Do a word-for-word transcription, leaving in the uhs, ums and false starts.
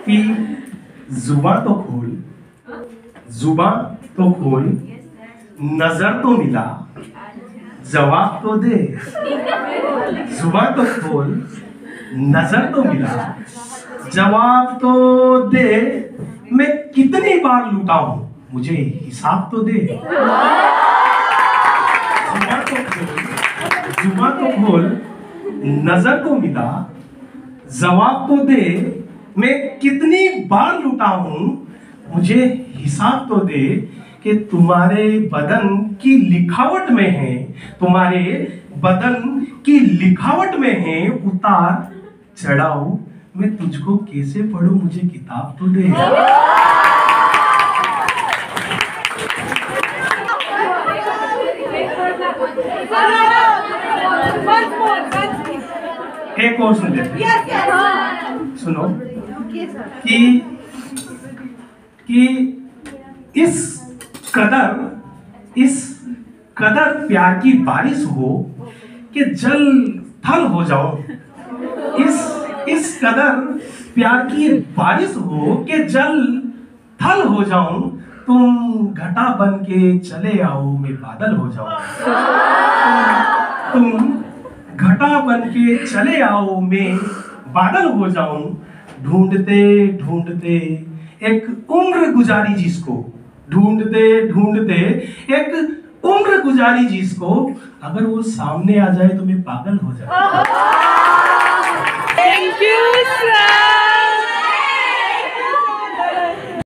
कि जुबान तो खोल, जुबान तो खोल, नजर तो मिला, जवाब तो दे। जुबान तो खोल, नजर तो मिला, जवाब तो दे। मैं कितनी बार लूटा हूं, मुझे हिसाब तो दे। जुबान तो खोल, जुबान तो खोल, नजर तो मिला, जवाब तो दे। मैं कितनी बार लूटा हूं, मुझे हिसाब तो दे। कि तुम्हारे बदन की लिखावट में है, तुम्हारे बदन की लिखावट में है उतार चढ़ाओ। मैं तुझको कैसे पढ़ूं, मुझे किताब तो दे। एक और सुन लेते, सुनो कि कि इस कदर इस कदर प्यार की बारिश हो कि जल थल हो जाओ। इस इस कदर प्यार की बारिश हो कि जल थल हो जाऊं। तुम घटा बन के चले आओ, मैं बादल हो जाऊं। तुम घटा बन के चले आओ, मैं बादल हो जाऊं। ढूंढते ढूंढते एक उम्र गुजारी जिसको, ढूंढते ढूंढते एक उम्र गुजारी जिसको, अगर वो सामने आ जाए तो मैं पागल हो जाऊं। Thank you sir.